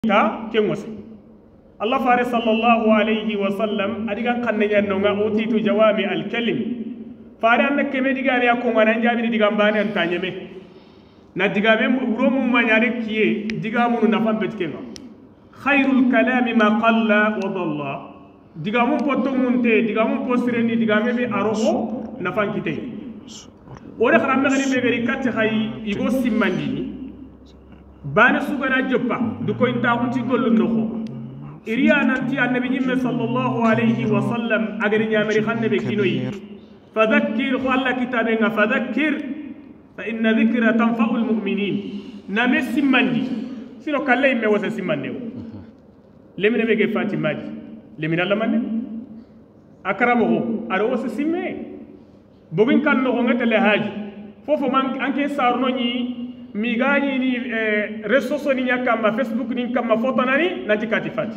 ta kengosi Allah fare sallallahu alayhi wa sallam adigan kanne nyanno nga utitu jawami al kalim fare an keme diga ya ko ngana njabi diga mbane an tanyeme na diga be romu manyare kiye diga munu nafam betkenga khairul kalami ma qalla wa dalla diga mun poto munte diga mun posireni diga me be aroho nafan kite ore xaram ngani be gari katte khay igo simmandi bana sugana joppa du ko inta hunti gollu noko iriya nanti annabi nyimme sallallahu alayhi wa sallam agari nyamari khanne be kinoyi fadhakkir khalla kitabe nga fadhakkir fa inna dhikra tanfa'u almu'minin na mesimandi sino kalle me wasa simande lemine be ge fatimadi lemina lamane akramahu aro wasa simme bogin kan no ngatale haji fofo man anke sarno ni mi gani ni resoso ni nyakama Facebook ni kama foto nani nanti katifati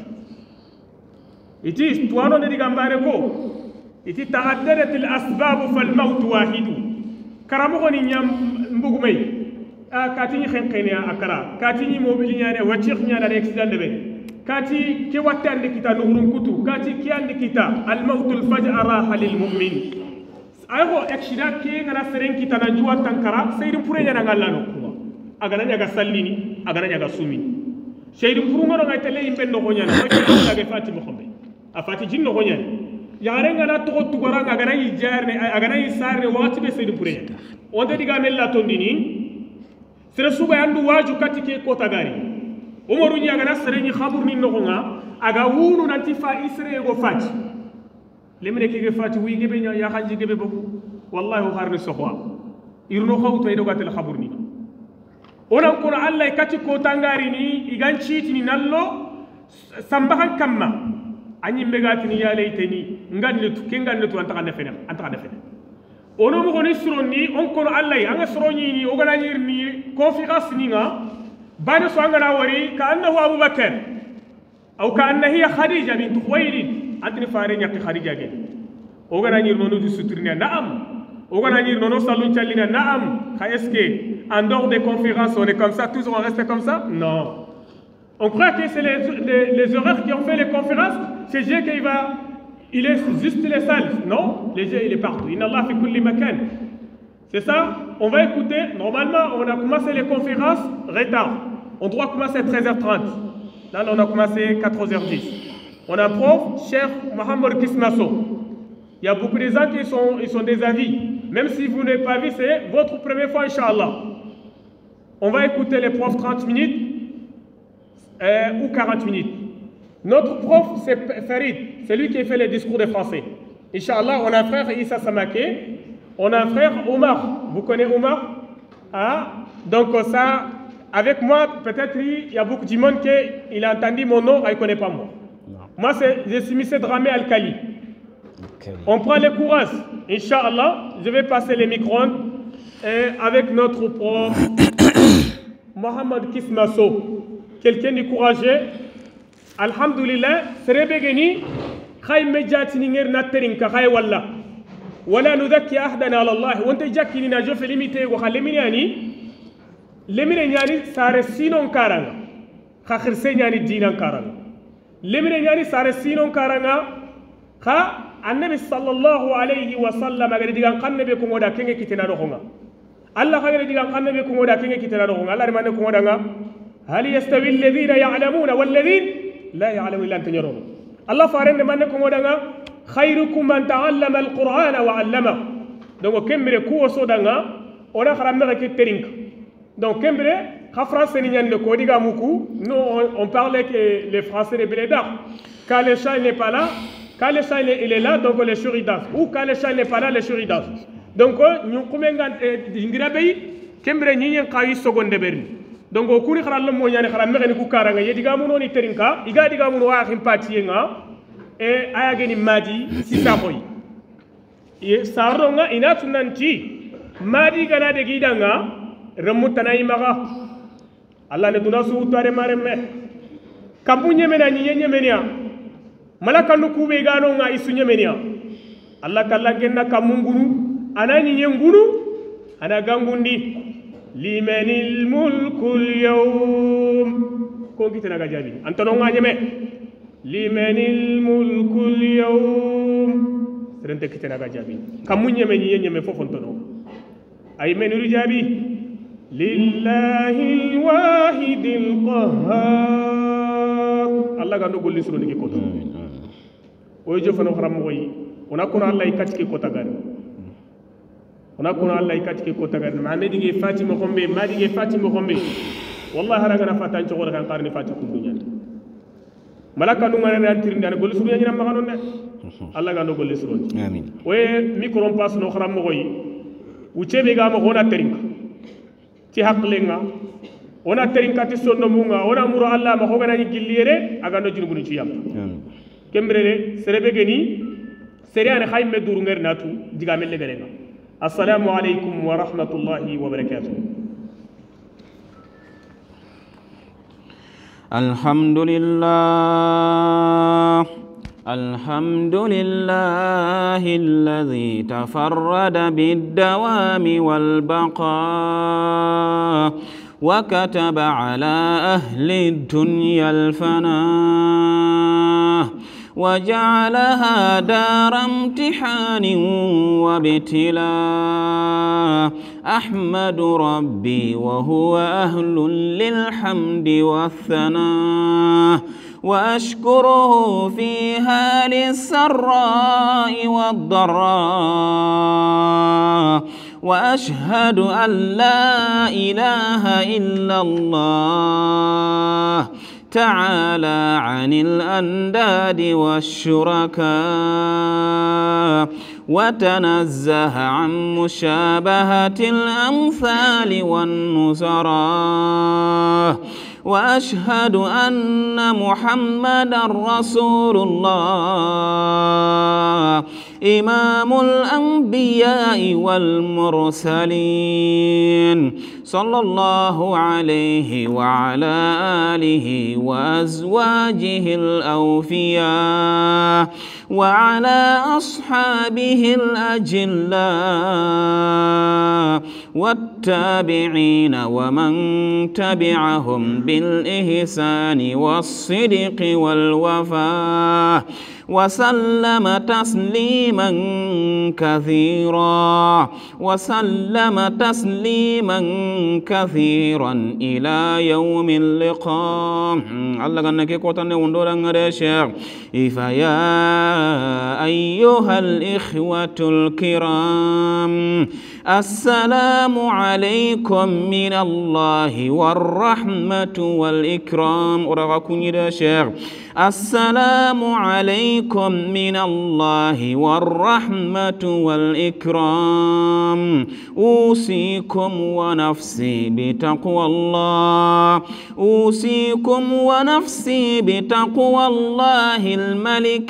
iti tuano ne digambare ko iti ta'addadat al asbab fal maut wahid karamo ni nyam mbugumay kati ni xenxene akara kati ni mobili nyane wacix nyana de accident de be kati ke watande kita nuhurun kutu kati ki ande kita al maut al faj'a raha lil mu'min ayo accident ke ngana seren kita na juwa tankara seydim pure nyana ngallano agana nyaga sallini agana nyaga sumini sheydim puru ngono ngay tele yimbe no gonya na ko nyaga fatima khombe afati jinno gonya yare ngana to tugora agana yi jarne agana yi sarne wati be sheydim pure onde diga mella tondini sere suba yandu waju katike ko tagari umaru nya agana sere ni khabur ni no gonga aga wunu nanti fa isre go fati lemre ke ge fati wi gebe nya ya xanji gebe boku wallahi kharni sokhwa irno khawto e do gatel khabur ni onan kono allah kati ko tangari ni igan ciitini nallo sambahan kamma anyi megatini ya laytani ngannetu ke ngannetu anta kan defene ono mo goni suroni on kono allah anga suroni ni o gana ni confiance ni nga bana so anga wari ka annahu abubakar aw ka anna hiya khadija bint khuwaylid antini fare nyaki khadija ge o gana ni no du suturina naam o gana ni no salun chalina naam ka eske en dehors des conférences, on est comme ça, toujours on reste comme ça? Non. On croit que c'est les horaires qui ont fait les conférences, c'est Dieu qui va, il est juste les salles. Non, les Dieu il est partout. Inna Allah fi kulli makan. C'est ça? On va écouter. Normalement, on a commencé les conférences retard. On doit commencer à 13h30. Là, on a commencé 14h10. On a prof, Cheikh Mohamed Kismasso. Il y a beaucoup de gens qui sont des avis. Même si vous n'avez pas vu, c'est votre première fois, Inch'Allah. On va écouter les profs 30 minutes ou 40 minutes. Notre prof, c'est Farid. C'est lui qui a fait les discours des Français. Inch'Allah, on a un frère Issa Samake. On a un frère Omar. Vous connaissez Omar? Ah, donc ça, avec moi, peut-être il y a beaucoup de monde qui a entendu mon nom, il ne connaît pas moi. Non. Moi, je suis M. Dramé Al-Kali. On prend les courage. Inch'Allah, je vais passer les micros avec notre prof Mohamed Kismasso. Quelqu'un de courageux. Alhamdulillah, Serebegeni, Khay Medjatini Nger Natering Khay Wallah. Wala Nudaki Ahdana Allah. Wante Jakini na Jofe limité ou Haleminiani. Leminiani Sare Sinon Karanga. Khakhir Senyani Dinan Karanga. Leminiani Sare Sinon Karanga. Kha النبي صلى الله عليه وسلم قال ديغان قنبه كومودا كينغي كيتنا روغا الله قال ديغان قنبه كومودا كينغي كيتنا روغا الله رمان كومودا هل يستوي الذين يعلمون والذين لا يعلمون الا انت يرون الله فارن من كومودا خيركم من تعلم القران وعلمه دونك كمبري كو سودانغا اورا خرامنا كي ترينك دونك كمبري خا فرانسي ني ñande ko diga muku nous on parlait que les français les blédards quand le chat n'est pas là. Quand le chat il est là, donc les souris dansent. Ou quand le chat n'est pas là, les souris dansent. Donc, nous commençons à dire que nous avons une seconde. Donc, nous avons dit que nous avons dit que nous avons dit que nous avons dit que nous avons dit que nous avons dit que nous avons dit que nous avons dit que nous avons dit que nous avons dit que nous malaka nukube gano nga isunya menia Allah kala genna kamungunu anani nyengunu ana gangundi limanil mulkul yawm ko kitana ga jabi antano nganyeme limanil mulkul yawm serente kitana ga jabi kamunye men yenyeme fofontono ay menuri jabi lillahi alwahidil qahhar Allah ga ndogol lisro ni ko to o jofano xaram moy ona ko Allah ikatike ko tagari ona ko Allah ikatike ko tagari ma ne dige fatima xombe ma dige fatima xombe wallahi haraga na fatan ci kan qarni fatima ko dunya malaka nu ngare nan tirinde an gol lisro ni ma non ne Allah ga ndogol lisro amin we micro pass no xaram moy ucebe ga ma hona terinka ci haqlenga ona terinka ti sonno munga ona muro Allah ma hogana ni gillire aga no junubunu ci yam kembrele serebe geni seriane khayme duru ngere natu diga mel legalenga assalamu alaykum wa rahmatullahi wa barakatuh alhamdulillah الحمد لله الذي تفرد بالدوام والبقاء وكتب على أهل الدنيا الفناء وجعلها دار امتحان وابتلاء أحمد ربي وهو أهل للحمد والثناء وأشكره فيها للسراء والضراء وأشهد أن لا إله إلا الله تعالى عن الأنداد والشركاء وتنزه عن مشابهة الأمثال والنزراء وأشهد أن محمدا رسول الله إمام الأنبياء والمرسلين صلى الله عليه وعلى آله وأزواجه الأوفياء وعلى أصحابه الأجلاء والتابعين ومن تبعهم بالإحسان والصدق والوفاء وسلم تسليما كثيرا إلى يوم اللقاء الله غنك كوتن وندورا غريشير فيا أيها الإخوة الكرام السلام عليكم من الله والرحمة والإكرام السلام عليكم من الله والرحمة والإكرام أوصيكم ونفسي بتقوى الله بتقوى الله الملك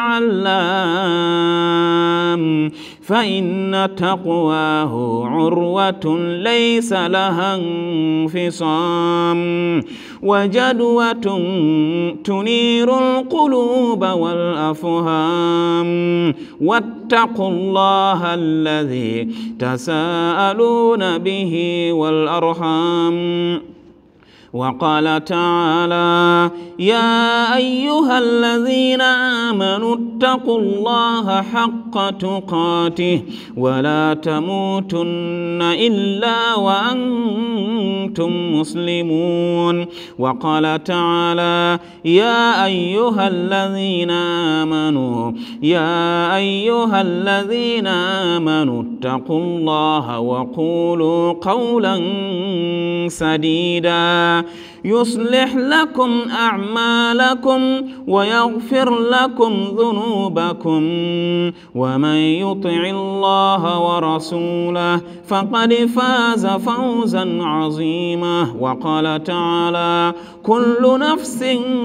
العلام فإن تقواه عروة ليس لها انفصام وجدوة تنير القلوب والأفهام واتقوا الله الذي تساءلون به والأرحام وقال تعالى يا أيها الذين آمنوا اتقوا الله حق تقاته ولا تموتن إلا وأنتم مسلمون وقال تعالى يا أيها الذين آمنوا اتقوا الله وقولوا قولا سديدا يصلح لكم أعمالكم ويغفر لكم ذنوبكم ومن يطع الله ورسوله فقد فاز فوزا عظيما وقال تعالى كل نفس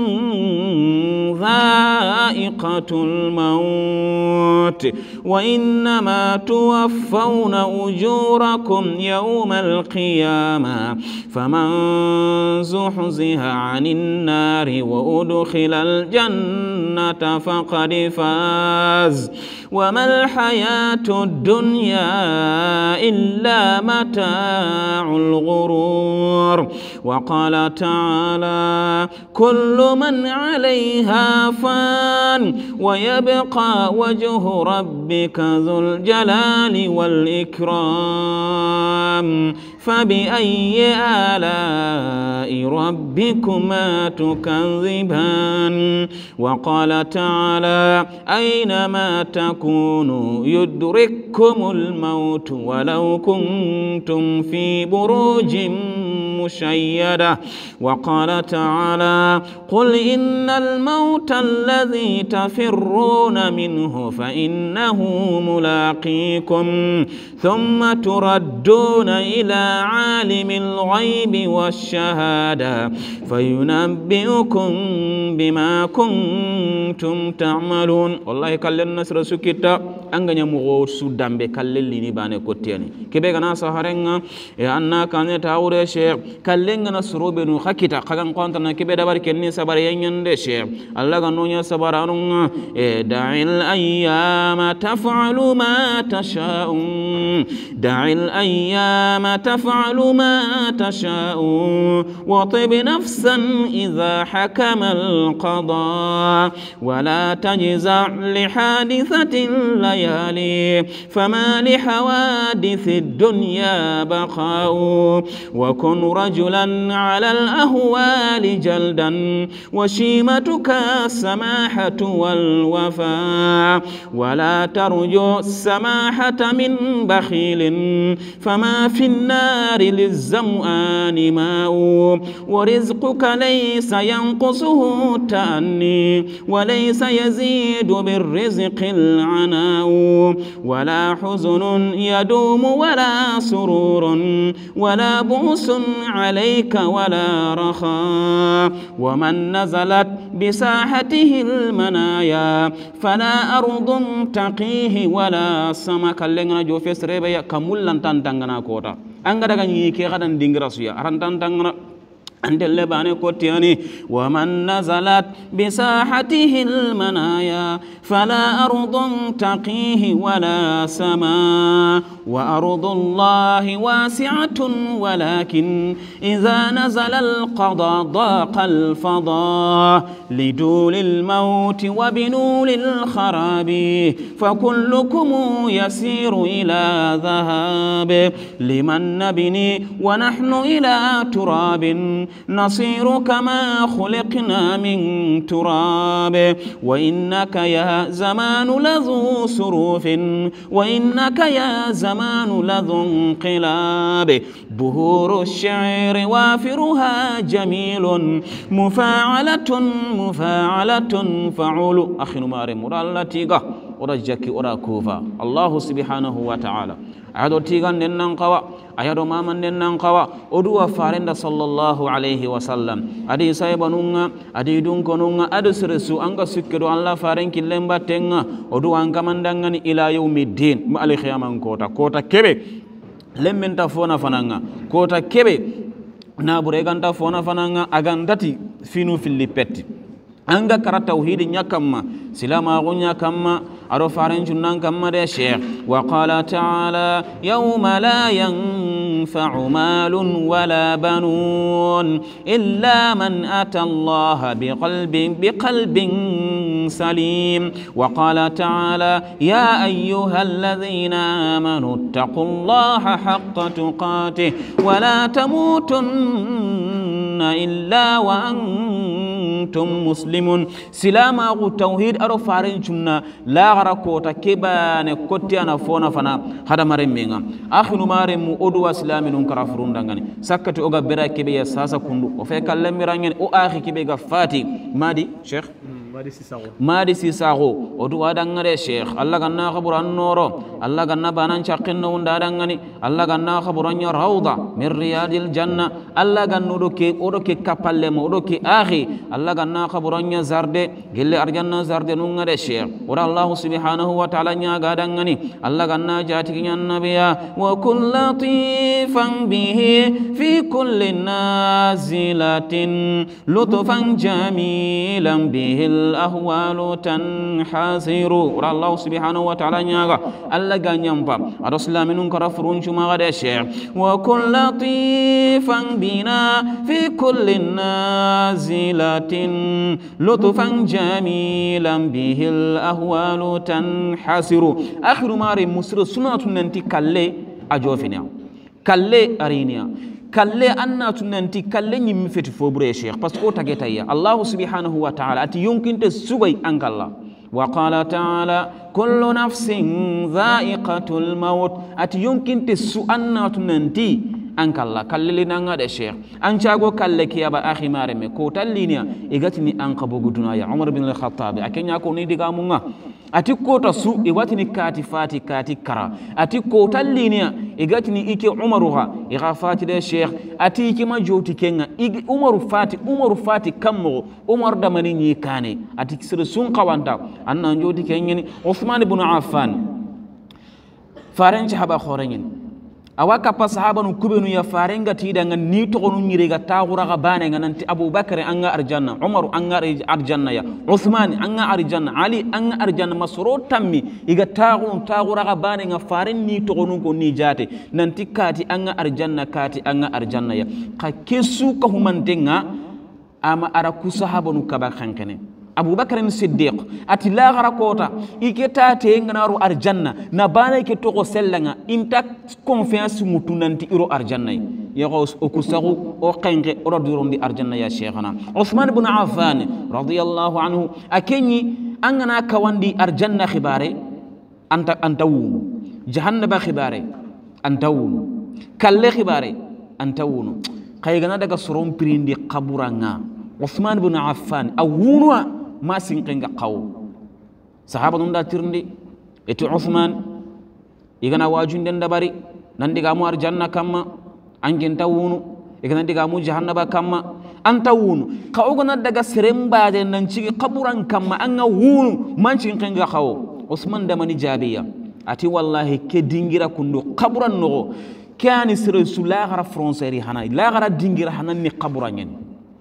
ذائقة الموت وإنما توفون أجوركم يوم القيامة فمن زحزح عن النار وأدخل الجنة الجنة فقد فاز وما الحياة الدنيا إلا متاع الغرور. وقال تعالى كل من عليها فان ويبقى وجه ربك ذو الجلال والإكرام فبأي آلاء ربكما تكذبان. وقال تعالى أينما تكونوا يدرككم الموت ولو كنتم في بروج مشيدة. وقال تعالى قل إن الموت الذي تفرون منه فإنه ملاقيكم ثم تردون إلى عالم الغيب والشهادة فينبئكم بما كنتم تعملون. والله كلن نسر سكتا أنغني مغو سودان بكلن ليني باني كوتياني كبه غنا سهرنغا أننا كان تاوري شيخ كلن نسرو بنو خكتا خغان قانتنا كبه دبر كني سبر ينين شيخ الله غنونيا سبرانونغا دع الأيام تفعل ما تشاء دع الأيام تفعل ما تشاء وطب نفسا إذا حكم القضاء ولا تجزع لحادثة الليالي فما لحوادث الدنيا بقاء وكن رجلا على الأهوال جلدا وشيمتك السماحة والوفاء ولا ترجو السماحة من بخيل فما في النار للزمآن ماء ورزقك ليس ينقصه تأني وليس يزيد بالرزق العناء ولا حزن يدوم ولا سرور ولا بؤس عليك ولا رخاء ومن نزلت بساحته المنايا فلا أرض تقيه ولا سمك لنجا جو فسربيا كمولن تانتانغنا كوتا أنغدا غني كي غدان دينغراسيا أرانتانتانغنا أنت اللباني كوتياني ومن نزلت بساحته المنايا فلا أرض تقيه ولا سماء وأرض الله واسعة ولكن إذا نزل القضاء ضاق الفضاء لدول الموت وبنول الخراب فكلكم يسير إلى ذهاب لمن نبني ونحن إلى تراب نصير كما خلقنا من تراب وإنك يا زمان لذو سروف وإنك يا زمان لذو انقلاب بهور الشعر وافرها جميل مفاعلة فعول أخي نمار مرالتيغا ورجك وراكوفا الله سبحانه وتعالى أيادو تيغان ننن قوا أيادو مامن ننن قوا أدوا فارند صلى الله عليه وسلم أدي سايبانونغا أدي دونكونونغا أدو سرسو أنغا سكرو الله فارن كلم باتنغا أدوا أنغا مندنغني إلى يوم الدين ما علي خيامان كوتا كبه لمن تفونا فنانغا كوتا كبه نابريغان تفونا فنانغا أغاندتي فينو في اللي anga kara tauhid nyakamma silama gunya kamma aro faran junnan kamma de sheikh wa qala ta'ala yawma la yanfa'u malun wala banun illa man ata Allah biqalbin salim wa qala ta'ala ya ayyuhalladhina amanu taqullaha haqqa tuqatih wa la tamutunna illa wa antum muslimun silama gu tauhid aro farin chunna la gara kota kebane kotti ana fona fana hada maremmenga akhinu maremu odu islaminun karafurun dangani sakkati oga bera kebe ya sasa kundu o fe kallamirangen o akhi kebe ga fati madi sheikh madi sisago odu wadangare sheikh Allah ganna khaburan noro Allah ganna banan chaqinno unda dangani Allah ganna khaburanya rawda min riyadil janna Allah ganno do ke odo ke kapalle mo odo ke akhi Allah ganna khaburanya zarde gelle arjanna zarde nungare sheikh ora Allah subhanahu wa ta'ala nya gadangani Allah ganna jati kinyan nabiya wa kullatifan bihi fi kulli nazilatin lutfan jamilan bihi الأهوال تنحسر الله سبحانه وتعالى نياغا الله غانيامبا رسول من كرفرون شما غدشير وكن لطيفا بنا في كل نازلة لطفا جميلا به الأهوال تنحسر آخر ماري مصر سنة ننتي كالي أجوفنا كالي أرينيا كالي أنا تننتي كالي نمفت فوبري شيخ بس أوتا جتايا الله سبحانه وتعالى أتي يمكن تسوي أنك الله وقال تعالى كل نفس ذائقة الموت أتي يمكن تسو أنا تننتي أنك الله كالي لنا نغاد الشيخ أنشاغو كالي كيابا أخي مارمي كوتا لينيا إغاتني أنك بوغدنا يا عمر بن الخطاب أكين يكو نيدي غامونا ati kota su iwatini kati fati kati kara ati kota linia igatini iki umaruha iga fati de sheikh ati iki majoti kenga umaru fati kammo umar damani ni kane ati kisir sun qawanta anna joti kenyani Uthman ibn Affan faranci haba khorenyen awaka pa sahaba nu kubenu ya farenga tidanga ni to gonu nyirega taagura ga bane nga nanti Abubakar anga arjanna Umar anga arjanna ya Uthman anga arjanna Ali anga arjanna masro tammi iga taagura ga bane nga faren ni to gonu ko ni jate nanti kati anga arjanna ya ka kesu ko humantenga ama ara ku sahaba nu kaba khankene Abubakar Siddiq ati la garakota iketa te nganaru arjanna na bana ke to ko sellanga inta confiance mutunanti iro arjanna ya gos o kusagu o qenge o durondi arjanna ya sheikhana Uthman ibn Affan radiyallahu anhu akenyi angana kawandi arjanna khibare antawu jahannaba khibare antawu kalle khibare antawu kaygana daga soron prindi qaburanga Uthman ibn Affan awunwa ما سينقنga qaw sahaba dum da tirndi eti Uthman igana wajunde ndabari nandiga mu arjanna kamma angin tawunu igana diga mu jahannaba kamma anta wunu qawgona daga serembaade nan ci qaburan kamma anga wunu man sinqenga qaw Uthman da mani jabiya ati wallahi ke dingira kundu qaburan no kani sere sula gara français hana la gara dingira hana ni qaburan yen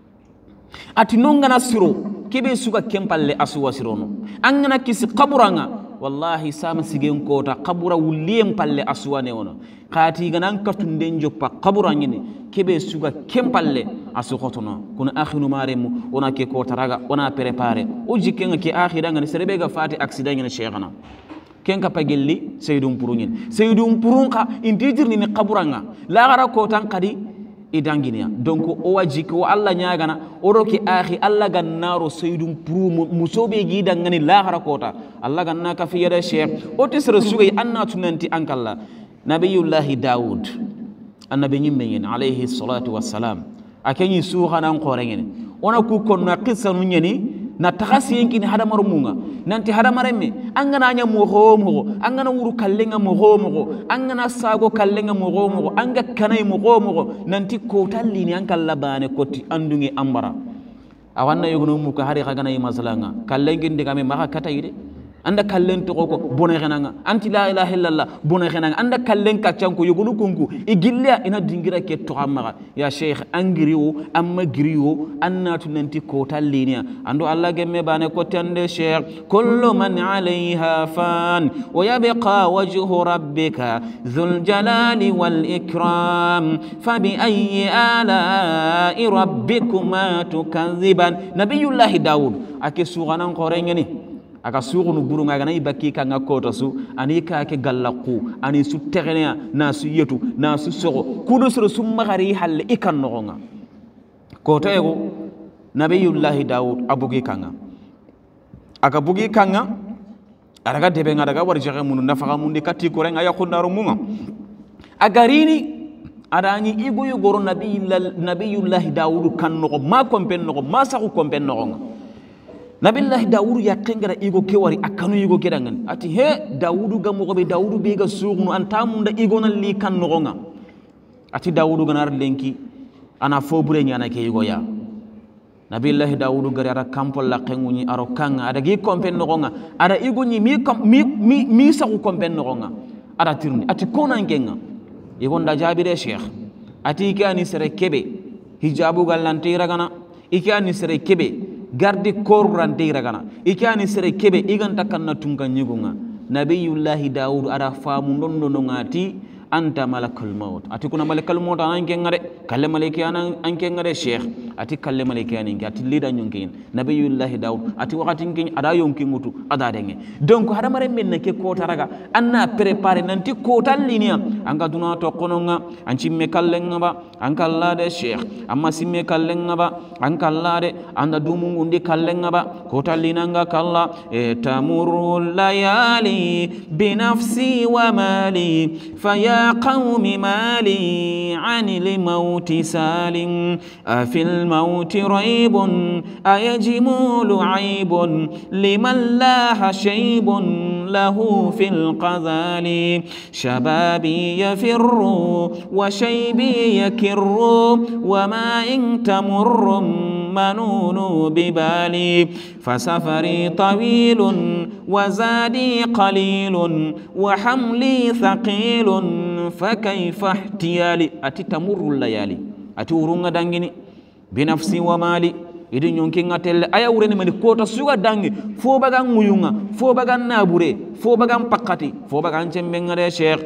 ati nongana siro kebe suka kempalle asuwa sirono angana kisi qaburanga wallahi sama sigen kota qabura wuliem palle asuwa ne wono khati ganan katunde njoppa qaburanga ne kebe suka kempalle asu khotono kuna akhinu maremu ona ke kota raga ona prepare o jikenga ke akhiranga ne serebe ga fati accident ne cheikhana kenka pagelli seydum purun ka intidirni ne qaburanga la gara kotan qadi idanginia donc o wajiki o alla nyaagana o roki akhi alla gannaro seydum puru musobe gida ngani la harakota alla ganna ka fi yada sheikh o tisra sugay anna tunanti ankalla nabiyullah daud annabi nyimmen alayhi salatu wassalam akenyi suhana qorengen ona ku konna qissa nu nyeni na takhasi yenkini hada marumunga nanti hada maremme angana nya mo angana wuru kallenga mo angana sago kallenga mo anga kanay mo nanti ko tallini ankalla bane koti andungi ambara awanna yogono mu ko hari khagana masalanga kallenge ndigame maka katayide anda kallen to ko bone xenanga anti la ilaha illallah bone xenanga anda kallen kaccanko yogonu kunku igilla ina dingira ke to xamaga ya sheikh angriwo amma griwo annatu nanti ko tallinia ando alla gemme bane ko tande sheikh kullu man alayha fan wa yabqa wajhu rabbika dhul jalali wal ikram fa bi ayyi ala rabbikuma tukadhiban nabiyullah daud ake suganan qorengeni aka suugunu burunga gana ibaki ka ngakota su ani ka ke gallaku ani su tegenya na su yetu na su sogo kudo suru summa gari halle ikan nogonga kota ego nabiyullah daud abugi kanga aka bugi kanga araga debe nga daga warjege munu nafaga mundi katti ko renga yakundaru munga agarini adani igo yogoro nabiyullah daud kan no ma kompen no ma saku kompen no Nabillahi Dawudu yakengara igo kewari akanu igo kedangan ati he Dawudu gamogo be Dawudu be ga sugunu antamunda igo na li kan nogonga ati Dawudu ganar lenki ana fobure nyana ke igo ya Nabillahi Dawudu gari ara kampol la kengunyi aro kanga ada gi kompen nogonga ada igo nyi mi sa ku kompen nogonga ada tirni ati kona ngenga igo nda jabire sheikh ati ikani sere kebe hijabu galante ragana ikani sere kebe gardi korrante iragana ikani sere kebe iganta kanna tunga nyigunga nabiyullahi daud ada famu nonno ngati anta malakul maut ati kuna malakul maut ananke ngare kalle malaki ananke ngare sheikh ati kalle malaki ananke ati lida nyonkin nabiyullahi daud ati wakati nkin ada yonki ngutu ada denge donc hada mare men ke ko taraga anna préparer nanti ko tallinia anga duna to kononga anci me kalle ngaba ankalla de sheikh amma simme kalle ngaba ankalla de anda dumu ngundi kalle ngaba ko tallina nga kalla tamurru layali binafsi wa mali faya قوم مالي عن الموت سال أفي الموت ريب أيجمول عيب لمن لاح شيب له في القذال شبابي يفر وشيبي يكر وما إن تمر منون ببالي فسفري طويل وزادي قليل وحملي ثقيل فكيف احتيالي أتي تمر الليالي أتي ورunga dangini بنفسي ومالي idin yonki ngatel aya wurene mani kota suga dangi fo bagan nguyunga fo bagan nabure fo bagan pakati fo bagan cembengare sheikh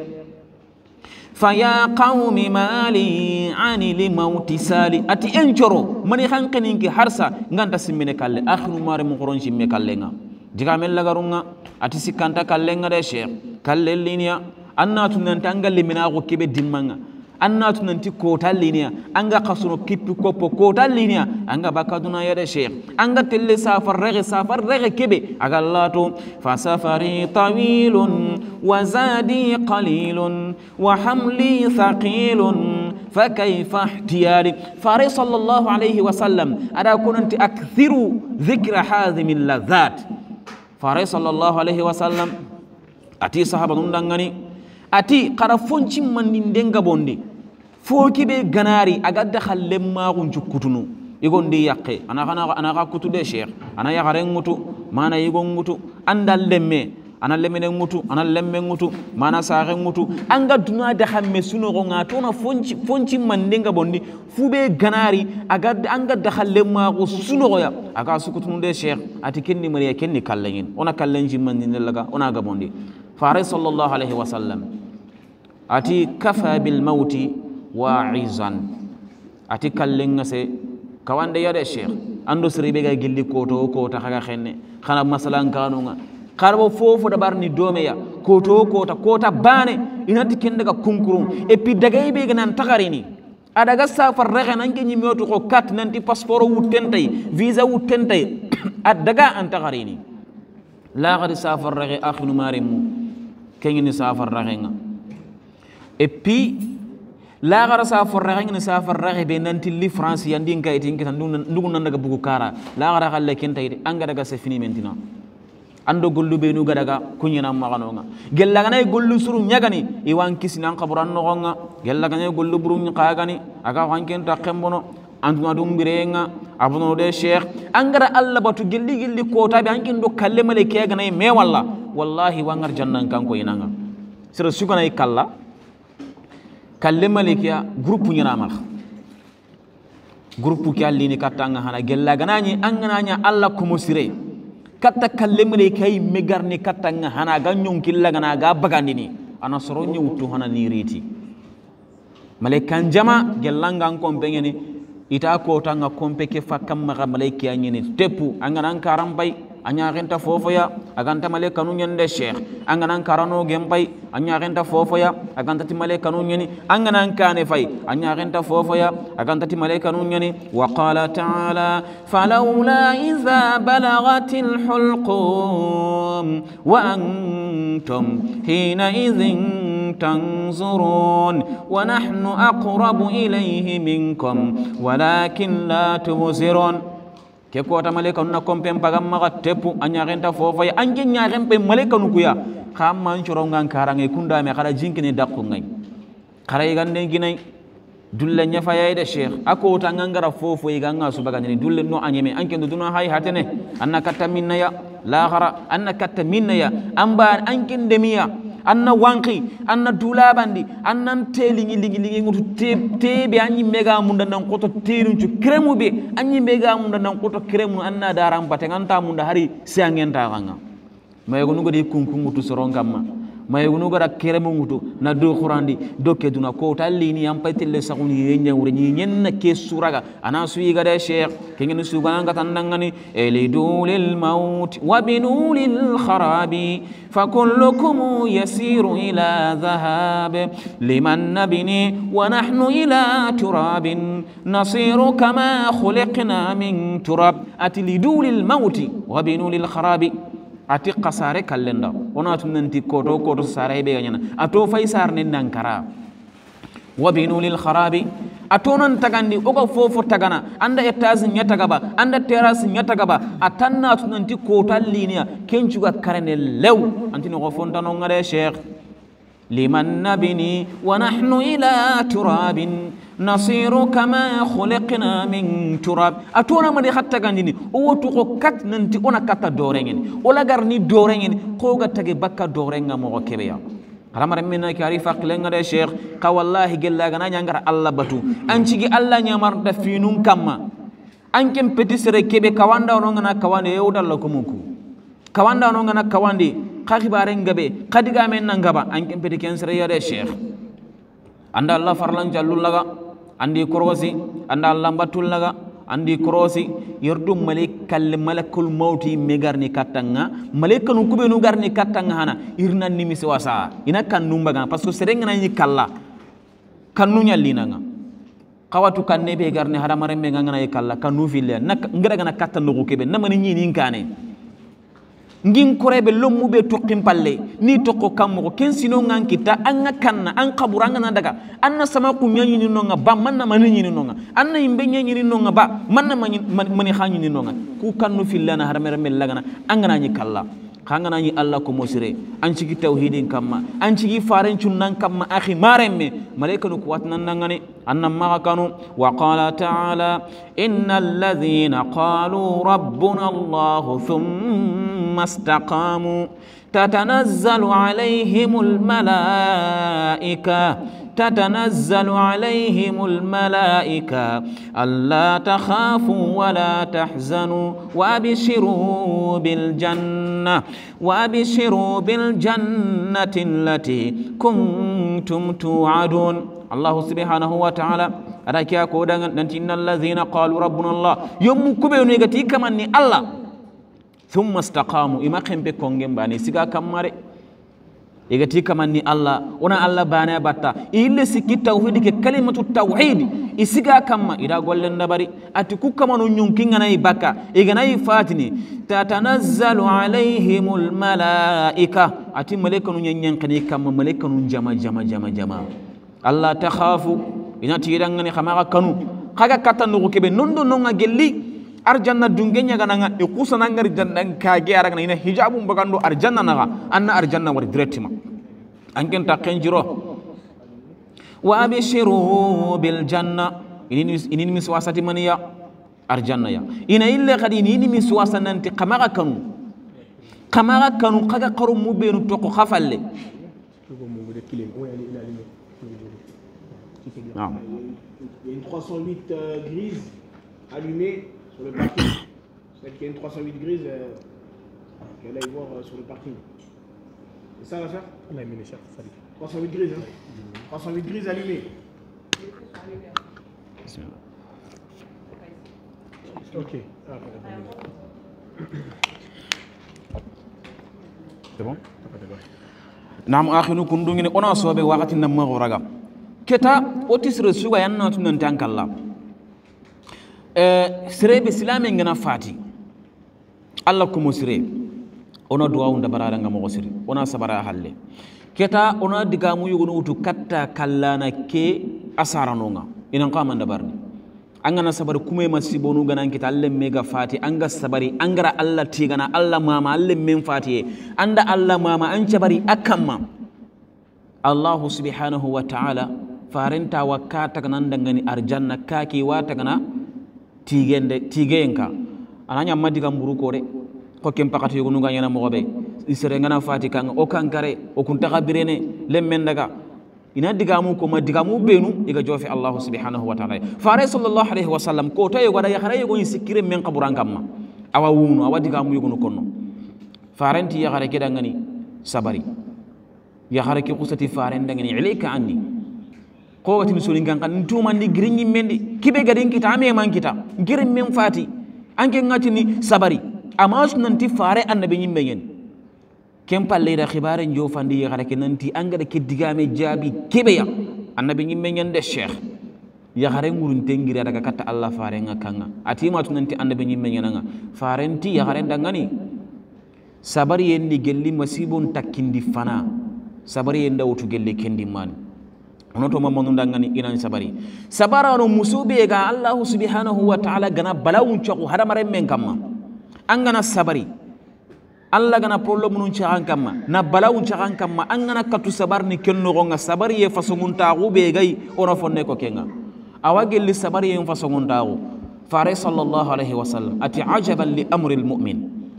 فيا قوم مالي عن الموت سالي أتي أنشرو مني خانكنينك حرسا غانتا سميني كالي آخر ماري مقرون شمي كالينا جيغامل لغارونا أتي سكانتا كالينا دي شيخ كالي اللينيا أنا تنانتانغا لمناغو كيبه دمانغا أنا تنانتي كوتا اللينيا أنغا قصنو كيبي كوبو كوتا اللينيا أنغا باكادونا يا دي شيخ أنغا تلي سافر رغي كيبي أغالاتو فسفري طويل وزادي قليل وحملي ثقيل فكيف احتيالي فاري صلى الله عليه وسلم أنا كنت أكثر ذكر حازم اللذات فاري صلى الله عليه وسلم أتي صحابة نندغني أتي قرفونشي من ندنغ بوندي فوكي بي غناري أغاد خلم ما غنشكتنو يقول دي يقي أنا غاكتو دي شيخ أنا يغارين غتو مانا يغون غتو أندال لمي أنا لمن غتو أنا لمن غتو مانا ساغن غتو أنغا دونا دخل سونو غاتو نا فونشي من ندنغ بوندي فوبي غناري أغاد أنغا دخل ما غو سونو غيا أغا سكتنو دي شيخ أتي كني مريا كني كاللين أنا كاللين من ندلغا أنا غبوندي فاري صلى الله عليه وسلم أتي كفى بالموت واعظا أتي كاللين سي كوان دي يا شيخ أندو سريبيغا جلي كوتا خاغا خيني خانا مثلا كانونا خاربو فوفو دبارني دوميا كوتا باني inati kende ka kunkurun et puis dagay be nan tagarini adaga safar rege nanke nyimyoto ko kat nanti passeport wutentay visa wutentay adaga an tagarini la gadi safar rege akhinu marimu kengini safar rege nga et puis la gara safar rege ni safar rege be nanti li France yandi ngay tin kitan ndugu nan daga bugu kara la gara khalle kentay anga daga c'est fini maintenant ando gollu be nu gadaga kunyana maganonga gella ganay gollu suru nyagani iwan kisina qaburan nogonga gella ganay gollu buru nyaqagani aga wanken ta khembono anduna dum birenga abono de sheikh angara alla batu gelli kota be ankin do kalle maleke ganay me walla wallahi wangar jannan kanko inanga sira suganay kalla kalle maleke groupe nyana ma groupe kyalli ni katanga hana gella ganani angananya alla ko musire katta kallemre kay megarni katta nga hana ga nyonkilla gana ga bagandini ana soro nyewtu hana ni riti malaikan jama gelanga kompengeni ita ko tanga kompeke fakam maga malaiki anyini tepu angana karam bay anya renta fofo ya aganta malaikanu nyende sheikh angana karano gembay anya renta fofo ya aganta ti malaikanu nyeni angana kane fay anya renta fofo ya aganta ti malaikanu nyeni wa qala ta'ala falawla idha balagatil hulqum wa antum hina idhin tanzurun wa nahnu aqrabu ilayhi minkum walakin la tubsirun ke ko ta maleka na kompem pagam ma tepu anya renta fofo ya anje nya rempe maleka nu kuya khamma njoro ngan karange kunda me kala jinkini dakku ngai kare gande ginai dulle nya fayay de sheikh ako ta ngangara fofo yi ganga su baga ni dulle no anyeme anke do duna hay hatene anna katta minna ya la khara anna katta minna ya amba anke ndemiya anna wanki anna dulabandi anna telingi lingi ngutu tebe anyi mega munda nan koto teruncu kremu be anyi mega munda nan koto kremu anna daram batenganta munda hari siangenta kanga mayego nugo di kunkungutu sorongamma mayego nugo da kremu ngutu na do khurandi do keduna ko tallini am paytelle saguni yenya wure ni nyenna ke suraga ana suyiga de sheikh kengeni suganga tandangani elidulil maut wa binulil kharabi فكلكم يسير إلى ذهاب لمن نبني ونحن إلى تراب نصير كما خلقنا من تراب أتي لدول الموت وبنول الخراب أتي قصار كالندا وناتم ننتي كوتو ساري بيغنينا أتو فايسار ننكرا وبنول الخراب atonon tagandi oga fofo tagana anda etaz nyatagaba anda teras nyatagaba atanna tunanti kota linia kenchuga karene lew antino go fontano ngare sheikh liman nabini wa nahnu ila turabin nasiru kama khuliqna min turab atona madi khatta gandini o wotu ko kat nanti ona kata dorengen ola garni dorengen ko ga tage bakka dorenga mo kebeya kalamar minna kari faqilenga de sheikh ka wallahi gella gana nyangara Allah batu ancigi Allah nyamar da finun kamma ankem petit sere kebe kawanda ono ngana kawande yewdal ko muku kawanda ono ngana kawande khibare ngabe khadiga men nangaba ankem petit ken sere ya de sheikh anda Allah farlan jallul laga andi korosi anda Allah batul laga andi korosi yerdum malakul mauti megarni katanga malakanu kubenu garni katanga hana irna nimisi wasa ina kannu mbaga parce que serenga ni kalla kannu nyallinanga qawatu kanne be garni hada mare me ngana y kalla kannu fille nak ngara gana katanu ko kebe namani nyini nkane ngin korebe lommu be tokkim palle ni tokko kammo ken sino ngankita anga kanna an qaburanga na daga anna sama ku nyanyi ni nonga ba manna mani ni nonga anna imbe nyanyi ni nonga ba manna mani khanyi ni nonga ku kannu fillana haramere mel lagana angana ni kalla khangana ni Allah ko mosire an cigi tauhidin kamma an cigi faren cunnan kamma akhi maremme malaikanu ko watnan nangani anna ma kanu wa qala ta'ala innal ladhina qalu rabbuna Allah thumma istaqamu tatanazzalu alaihimul malaika تتنزل عليهم الملائكة ألا تخافوا ولا تحزنوا وأبشروا بالجنة التي كنتم توعدون الله سبحانه وتعالى أراكي أقول إن الذين قالوا ربنا الله يوم كبيرون يغتي كمان الله ثم استقاموا إما كن بكم باني سيغا كماري igati kamanni Allah ona Allah bana batta ille sikki tauhid ke kalimatu tauhid isiga kamma ida gollen dabari ati ku kamanu nyunkinga nay baka iganay fatini tatanazzalu alaihimul malaika ati malaikanu nyanyankani kamma malaikanu jama Allah takhafu ina tirangani khamaga kanu kaga katanu kebe nondo nonga gelli arjanna dungenya gananga ikusana ngari jandan kage aragna ina hijabu mbagando arjanna naga anna arjanna war directement anken taqenjiro wa abshiru bil janna inin miswasati maniya arjanna ya ina ille khadi inin miswasananti qamaga kanu kaga qarum mubenu to ko khafalle il y a une 308 grise allumée sur le parking. Celle qui a une 308 grise, qu'elle aille voir sur le parking. C'est ça l'affaire? 308 grises, hein? 308 grises allumées. Ok. C'est bon? Nam akhinu kundungini ona sobe wakati na magoraga. Keta otisre suga yanna tunan tankalla. Sirebe silame ngana fati Allah ko mosire ona duwa unda barara ngam mo sire ona sabara halle keta ona diga mu yugo utu katta kallana ke asara nonga ina qama ndabarni angana sabar kuma masibonu ganan kita Allah mega fati anga sabari angara Allah tigana Allah mama Allah men fati anda Allah mama an cabari akamma Allah subhanahu wa ta'ala farenta wakata kanan dangani arjanna kaki wata kana tigenka ananya madiga mburu ko de ko kem pakati yugo nga nyana mo be iserengana fati kan o kankare o kunta kabirene lemmen daga ina digamu ko ma digamu benu iga jofi Allah subhanahu wa ta'ala fare sallallahu alaihi wasallam ko tayo wada ya khare go sikire men qaburan kamma awa wunu awa digamu yugo konno farenti ya khare kedangani sabari ya khare ki qusati faren dangani ilayka anni ko wati musulin kan ntuma ndi girinyi mendi kibe gadin kita ame man kita girin men fati anke ngati ni sabari amma sunanti fare annabi nyimme yen kem palle da khibaren jo fandi ya khare nanti anga de kidigame jabi kebeya annabi nyimme yen de sheikh ya khare ngurun tengira daga katta Allah fare ngakanga ati ma tunanti annabi nyimme yen nga farenti ya khare dangani sabari yen di gelli masibun takindi fana sabari yen dawtu gelli kendi man onoto mamanu dangani inan sabari sabara no musube ga Allah subhanahu wa ta'ala gana balawun chaqu hada mare men kamma angana sabari Allah gana problem nun chagan kamma na balawun chagan kamma angana katu sabar ni kenno gonga sabari ye fasongun tagu be gai ona fonne ko kenga awagel sabari ye fasongun tagu fare sallallahu alaihi wasallam ati ajaban li amri almu'min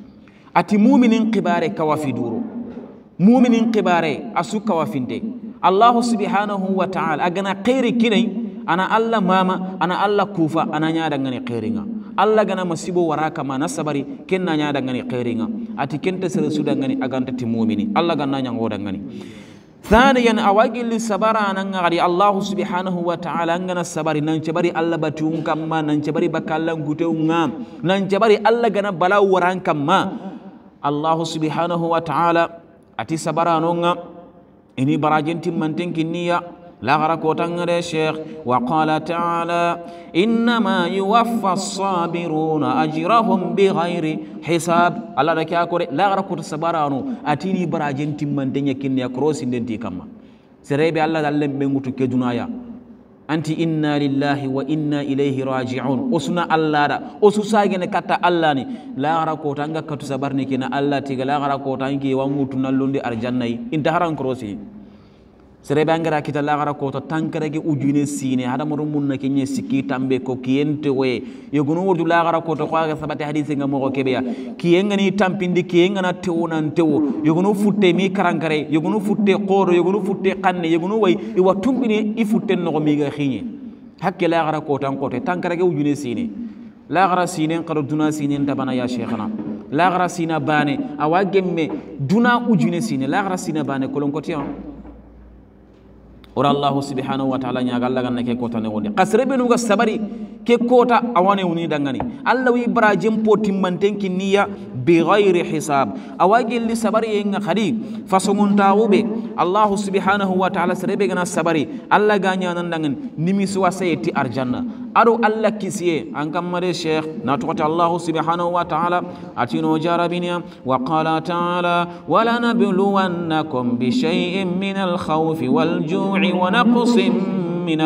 ati mu'minin qibare kawafiduru mu'minin qibare asu kawafinte Allah subhanahu wa ta'ala agana khairi kinai ana Allah mama ana Allah kufa ana nya dangane khairinga Allah gana masibo waraka ma nasabari kenna nya dangane khairinga ati kenta sere su dangane aganta ti mu'mini Allah ganna nya ngoda dangane thaniyan awagil sabara nan ngari Allah subhanahu wa ta'ala ngana sabari nan cebari Allah batun kamma nan cebari bakallan guteunga nan cebari Allah gana bala waran kamma Allah subhanahu wa ta'ala ati sabara nonga ini barajenti mantenki niya la gara kotangare sheikh wa qala ta'ala innama yuwaffa as-sabiruna ajrahum bighairi hisab Allah da kya kore la gara kota sabarano atini barajenti mantenya kinniya crossing denti kamma serebe Allah dalle mengutu ke dunaya anti inna lillahi wa inna ilayhi raji'un usna Allah da osu sagene kata Allah ni la gara kota nga katu sabarni kina Allah tiga la gara kota ngi wangutu nallundi arjannai inta haran crossing serebe angara kita la gara kota tankare ke ujune sine hada murumun na kenye sikki tambe ko kiyente we yogunu wurdu la gara kota ko aga sabati hadisi nga mo ko kebeya kiyenga ni tampindi kiyenga na tewunan tewo yogunu futte mi karankare yogunu futte qoro yogunu futte qanne yogunu way i watumbini i futte no mi ga xinye hakke la gara kota ngote tankare ke ujune sine la gara sine qaro duna sine tabana ya sheikhana la gara sina bane awa gemme duna ujune sine la gara sina bane kolon kotiya ora Allah subhanahu wa ta'ala nya galla ganna ke kota ne wonde qasrebe nuga sabari ke kota awane woni dangani Allah wi ibrahim poti mantenki niya bi ghairi hisab awagi li sabari nga khadi fasongun tawube Allah subhanahu wa ta'ala serebe gana sabari Allah ganya nan dangan nimisu wasayeti arjanna aro Allah kisiye an kamare sheikh na to Allah subhanahu wa ta'ala atino jarabina wa qala ta'ala wala nabluwannakum bi shay'in min al-khawfi wal-ju'i ونقص من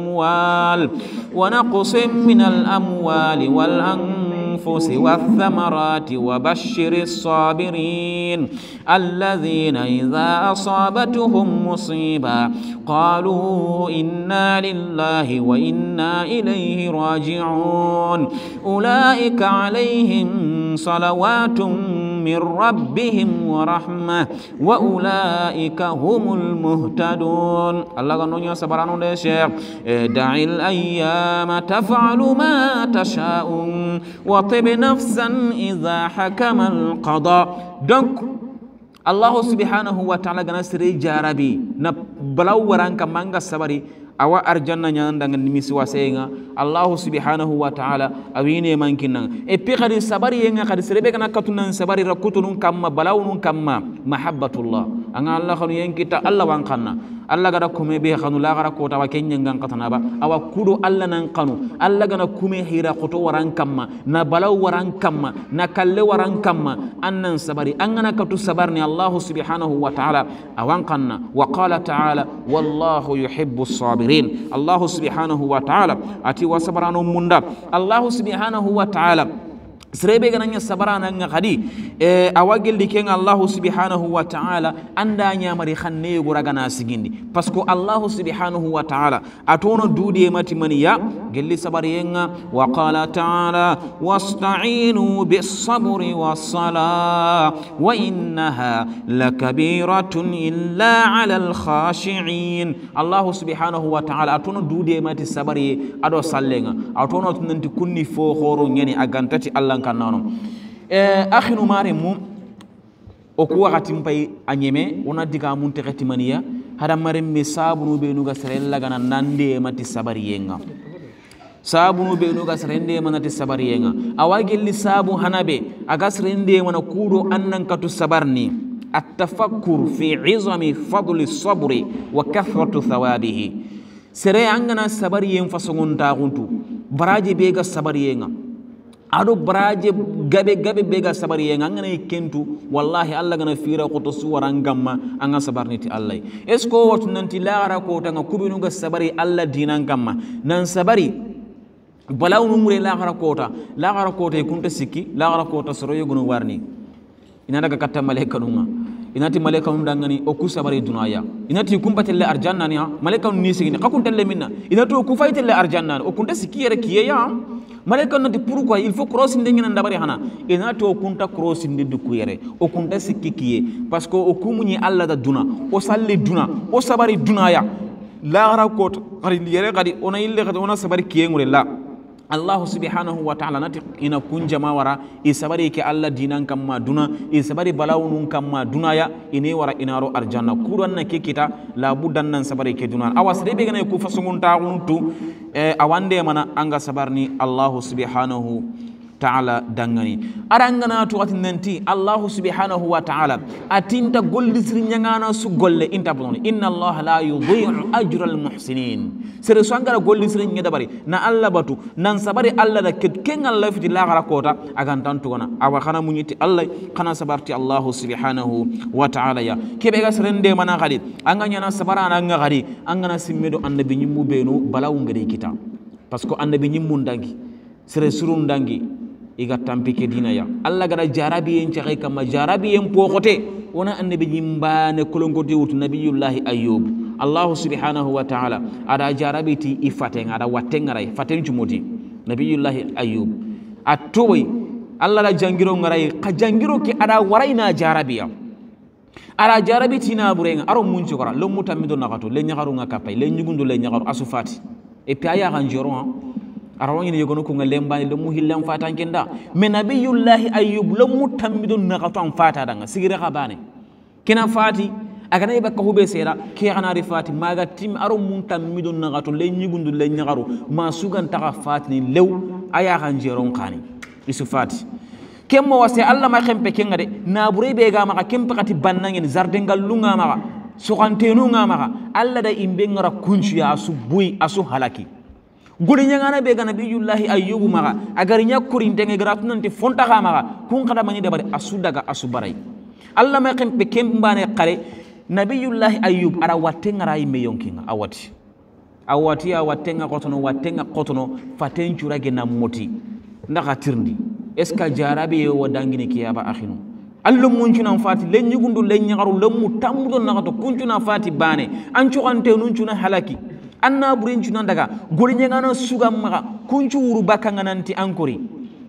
الأموال والأنفس والثمرات وبشر الصابرين الذين إذا أصابتهم مصيبة قالوا إنا لله وإنا إليه راجعون أولئك عليهم صلوات من ربهم ورحمة وأولئك هم المهتدون الله قال يا سبحانه الشيخ دع الأيام تفعل ما تشاء وطب نفسا إذا حكم القضاء دونك الله سبحانه وتعالى نسري جاربي نبلو ورانك مانغا سبري awa arjanna nyandangan nimisi wasenga Allah subhanahu wa ta'ala awine mankinna e pe khadi sabari yenga khadi serebe kana katunan sabari rakutunun kamma balawunun kamma mahabbatullah anga Allah khanu yenkita Allah wan khanna Allah gada kume be khanu la gara kota wa kenya ngan katana ba awa kudo Allah nan kanu Allah gana kume hira koto waran kamma na balaw waran kamma na kalle waran kamma annan sabari angana katu sabarni Allah subhanahu wa ta'ala awan khanna wa qala ta'ala wallahu yuhibbus sabirin Allah subhanahu wa ta'ala ati wasabarano munda Allah subhanahu wa ta'ala سريبي غنانيا سبرانا غادي اواغل ديكين الله سبحانه وتعالى اندا نيامري خني غراغنا سيغيندي باسكو الله سبحانه وتعالى اتونو دودي ماتي منيا غلي سبرينغا وقال تعالى واستعينوا بالصبر والصلاه وانها لكبيره الا على الخاشعين الله سبحانه وتعالى اتونو دودي ماتي سبري ادو سالينغا اتونو تنتي كوني فو خورو نيني اغانتاتي الله kanano akhinu mare mum o ko wakati mpay anyeme ona diga mun tekati maniya hada mare mesabu be nuga serella gana nande mati sabariyenga sabu be nuga serende manati sabariyenga awagilli sabu hanabe aga serende mana kudo annan katu sabarni التفكر في عظم فضل الصبر وكثرة ثوابه سري angana sabariyen fasogon taguntu baraje bega sabariyenga ado baraje gabe bega sabari yenga ngana kentu wallahi alla gana fira ko to suwara ngamma anga sabarniti allah esko watu nanti laara ko tanga kubinu ga sabari alla dinan gamma nan sabari balaw numure laara ko ta kunta sikki laara ko ta soro yegunu warni ina daga katta malaika numa inati malaika num dangani o ku sabari dunaya inati kumpatelle arjanna ni malaika ni sigini kakuntelle minna inati o ku faytelle arjanna o kunta sikki yere kiyeya malaika nati pourquoi il faut crossing de ngina ndabari hana ina to kunta crossing de du yere o kunta sikki kiye parce que o kumuni alla da duna o salli duna o sabari dunaya la rakot qari yere qadi ona ille qadi ona sabari kiye ngure la Allah subhanahu wa ta'ala nati ina kunja mawara e sabari ke alla dinan kamma duna e sabari balawunun kamma dunaya ine wara inaro arjanna kuran na ke kita la budan nan sabari ke duna awasre be gane ku fasungun ta untu awande mana anga sabarni Allah subhanahu ta'ala dangani arangana to atinanti Allah subhanahu wa ta'ala atinta gollisri nyangana su golle inta bon inna Allah la yudhi'u ajra al muhsinin sere sangara gollisri nyadabari na Allah batu nan sabari Allah da ken Allah fiti la gara kota agan tantu wana awa khana munyiti Allah khana sabarti Allah subhanahu wa ta'ala ya kebe ga serende mana gadi anganya na sabara na ngari angana simmedo annabi nyimmu benu balawu ngade kita parce que annabi nyimmu ndangi sere surun ndangi iga tampike dina ya Allah gada jarabi en cakay kama jarabi en pokote wona annabi nyimbane kolongoti wutu nabiyullahi ayyub Allah subhanahu wa ta'ala ada jarabi ti ifaten ada watengaray faten jumoti nabiyullahi ayyub atoy Allah la jangiro ngaray ka jangiro ki ada warayna jarabiya ara jarabi tina burenga aro munci kora lo mutamido nakato le nyakaru ngakapay le nyugundu le nyakaru asufati e piaya kanjoro arawani ne yogono ko ngallembani le muhillam fata ngenda me nabiyullahi ayyub lo mutamidun naqatu am fata danga sigire khabane kina fati agana ibaka hube sera ke kana rifati maga tim aro mutamidun naqatu le nyugundu le nyagaru ma sugan taka fati ni lew aya kan jeron khani isu fati kemmo wase alla ma khempe kenga de na bure be ga maka kempe kati bannangen zardengal lunga maka sokantenu nga maka alla da imbe ngara kunchu ya asu bui asu halaki guri nyangana be gana biyullahi ayyubu maga agar nyakuri ndenge gratu nanti fonta ha maga kun kada mani dabari asu daga asu barai alla ma kempe kembane qare nabiyullahi ayyub ara watenga ray me yonkinga awati watenga kotono fatenchura ge namoti ndaka tirndi eska jarabe yo wadangini kiyaba akhinu allum munchuna fati len nyugundu len nyagaru lemu tamdo nagato kunchuna fati bane anchu ante nunchuna halaki anna burinchuna daga golinyangana sugam maga kunchu uru bakanga nanti ankori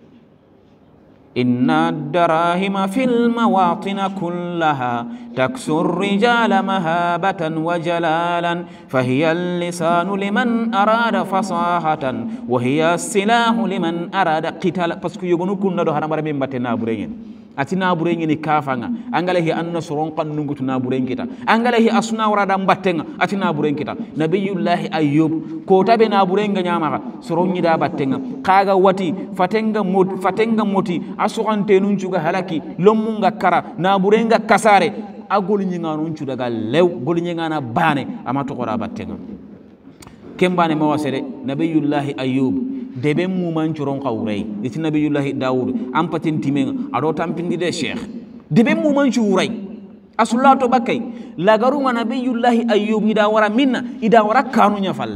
inna darahima fil mawatin kullaha taksur rijala mahabatan wa jalalan fahiya al-lisanu liman arada fasahatan wa hiya as-silahu liman arada qitala pasku yogonu kunna do haramara be mbatte na burengen atina burengen kafanga angalahi anna soron qannungutu na burengita angalahi asuna warada mbattenga atina burenkita nabiyullahi ayyub ko tabe na burenga nyama soron nyida battenga kaga wati fatenga moti asukante nunchuga halaki lomunga kara na burenga kasare agol nyinga nunchu daga lew gol nyinga na bane amato qora battenga kembane mawasere nabiyullahi ayyub debe mu manchuron qawrey iti nabiyullahi daud ampatin timen ado tampindi de sheikh debe mu manchuray asulato bakay lagaru nabiyullahi ayyub ida wara minna ida wara kanu nya falle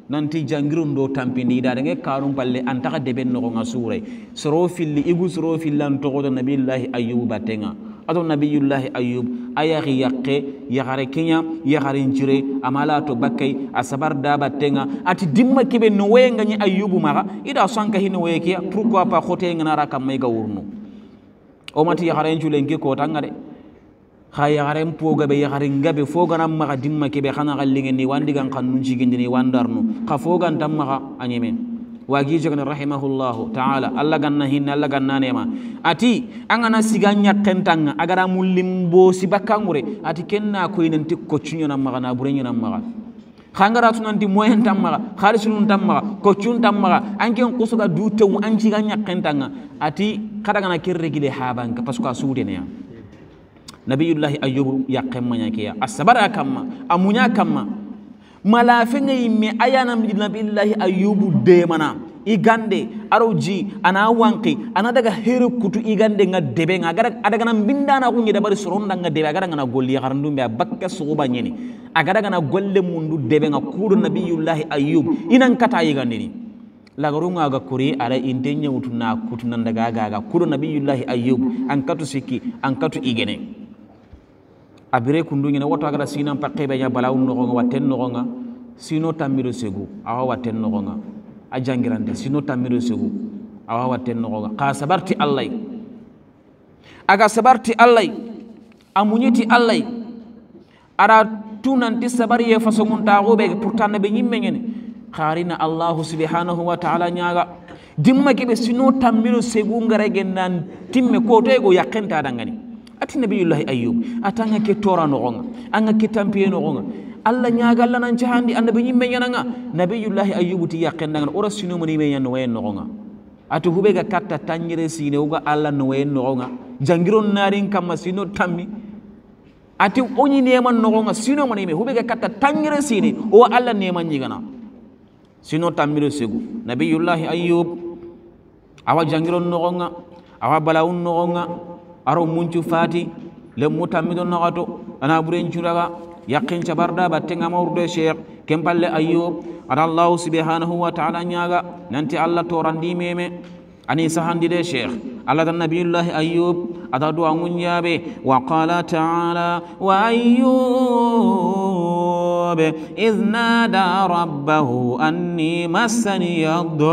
nanti jangirun do tampindi da nge karum palle antaka deben no nga sure soro filli igu soro fillan to godo nabillahi ayyub batenga ado nabiyullahi ayyub ayari yakke yagare kenya yagare njire amala to bakkay asabar da batenga ati dimma kebe no wenga ni ayyubu maga ida sanka hino wekia pourquoi pas khote ngana rakam may ga wurnu o mati yagare njule nge ko tangade kha yagare mpoga be yagare ngabe fogana maga dimma kebe khana gallinge ni wandigan kannun jigindi ni wandarnu kha fogan tamma anyeme wagi jogana rahimahullahu ta'ala alla ganna hinna alla ganna nema ati angana siganya kentanga agara mulimbo sibakangure ati kenna ko inanti kocunyo na maga na burenyo na maga khangara tunanti moyen tammaga khalisun tammaga kocun tammaga anken kusuga dute anji ganya kentanga ati kadagana kirre gile habanka pasko asude ne nabiyullahi ayyub yaqemmanya kiya asbara kamma amunya kamma malafenga imme ayana nabillahi ayyubu de mana igande aroji ana wanki ana daga heru kutu igande nga debe nga adaga na bindana ko ngida bari soronda nga debe agara nga golli harandu be bakka suba nyeni agara nga golle mundu debe nga kudu nabiyullahi ayyub inan kata igande ni lagaru nga ga kuri ara intenya utuna kutu nan daga ga kudu nabiyullahi ayyub an katu siki an katu igene abire kundungi na woto agara sina pakke be nya balaw no ngo waten no nga sino tamiro segu awa waten no nga ajangirande sino tamiro segu awa waten no nga ka sabarti allah aga sabarti allah amunyiti allah ara tunanti sabari ye fasongun tago be pourtant be nyimme ngene kharina allah subhanahu wa ta'ala nyaga dimma ke be sino tamiro segu ngare gennan timme ko to ego yakenta dangani ati nabiyullahi ayyub atanga ke tora no gonga anga ke tampiye no gonga alla nyaaga alla nan jahandi annabi nyimme yananga nabiyullahi ayyub ti yakenda ora sino moni me yan no wayen no gonga atu hube ga katta tanyire sine uga alla no wayen no gonga jangiron narin kamma sino tammi ati onyi neman no gonga sino moni me hube ga katta tanyire sine o alla neman nyigana sino tammiro segu nabiyullahi ayyub awa jangiron no gonga awa balawun no gonga aro muncu fati le mutamido nagato ana buren curaga yakin cabarda battenga mawrude sheikh kempalle ayyub ada allah subhanahu wa ta'ala nyaga nanti allah torandi meme ani sahandi de sheikh allah dan nabiyullah ayyub ada du'a munyabe wa qala ta'ala wa ayyub إذ نادى ربه أني مسني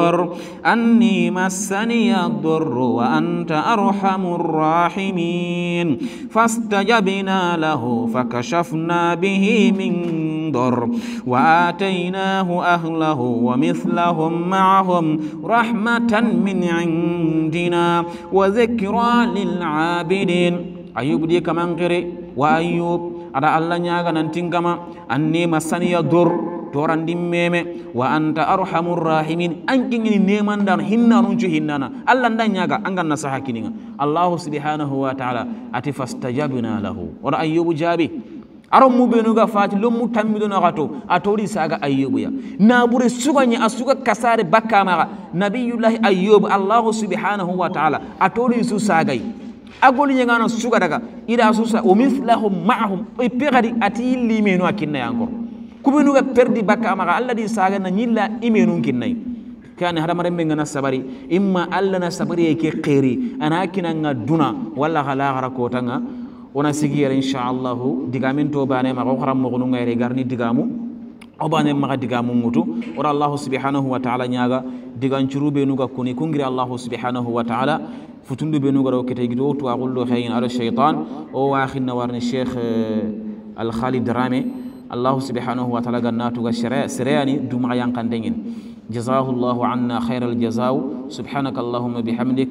الضر وأنت أرحم الراحمين فاستجبنا له فكشفنا به من ضر وآتيناه أهله ومثلهم معهم رحمة من عندنا وذكرى للعابدين أيوب دي كمان قري وأيوب ada Allah nyaga nantin kama anni masaniya dur torandi meme wa anta arhamur rahimin ankin ni neman dan hinna nuncu hinnana Allah ndan nyaga angan nasaha kininga Allah subhanahu wa ta'ala ati fastajabna lahu ora ayyubu jabi aron mu benuga fati lomu tammido na gato atori saga ayyubu ya nabure suganya asuga kasare bakama nabiyullah ayyub Allah subhanahu wa ta'ala atori su sagai agoli nyangana suga daga ida susa umithlahu ma'hum pegadi ati limenu akinna yango kubinu ga perdi bakka maga alla di saga na nyilla imenu kinnai kan hada mare ngana sabari imma alla na sabari ke khairi ana kinanga duna walla khala gara ko tanga ona sigiyar inshallah digamin to bane maga xaram mo gonu ngayre garni digamu obane maga digamu mutu ora allah subhanahu wa ta'ala nyaga digan churube nuga kuni kungiri allah subhanahu wa ta'ala فتندو بينو غرو كتيجدو تواقول له خيين على الشيطان أو آخر نوارن الشيخ الخالد درامي الله سبحانه وتعالى جناته سرياني دوما ينقندين جزاه الله عنا خير الجزاء سبحانك اللهم بحمدك